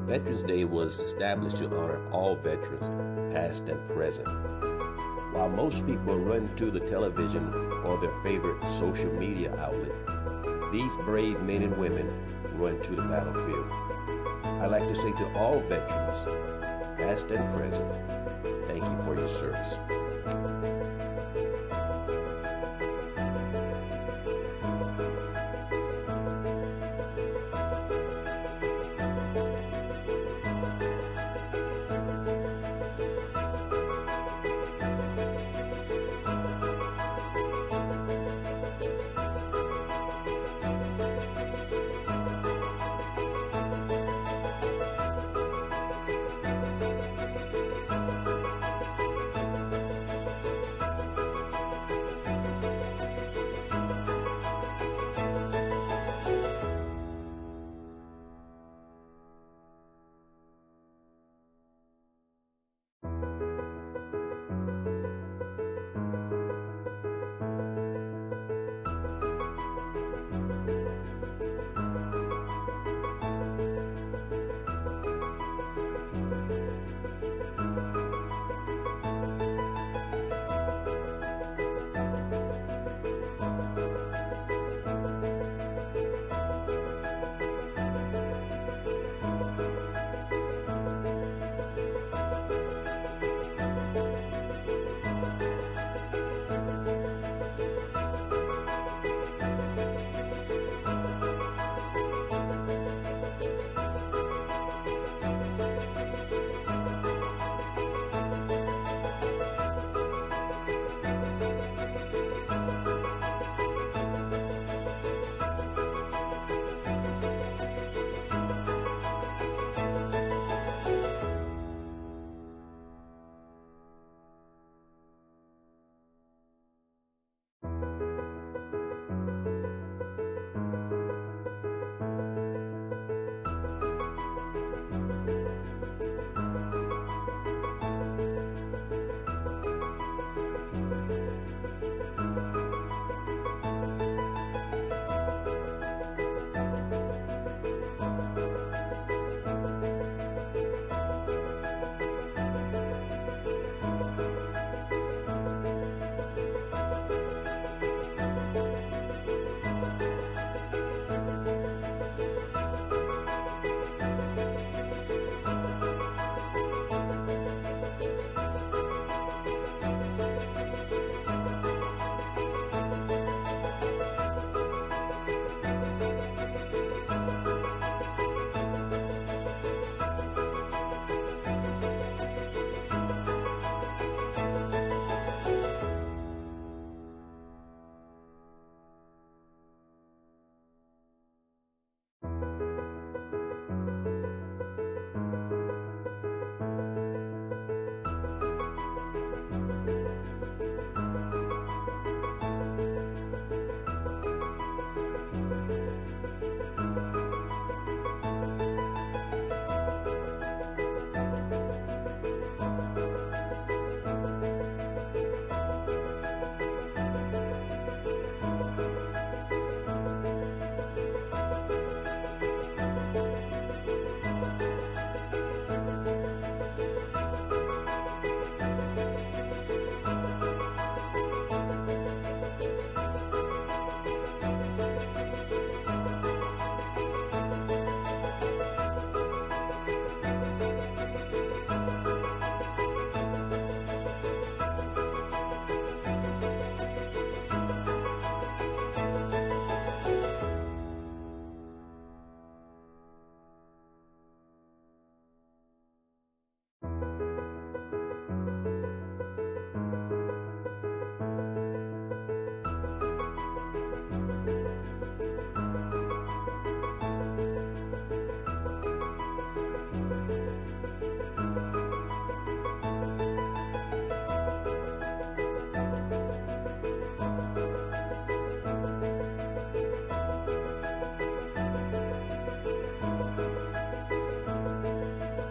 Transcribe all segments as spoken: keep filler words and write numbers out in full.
Veterans Day was established to honor all veterans, past and present. While most people run to the television or their favorite social media outlet, these brave men and women run to the battlefield. I'd like to say to all veterans, past and present, thank you for your service.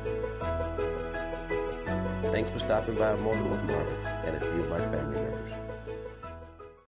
Thanks for stopping by a moment with Marvin and a few of my family members.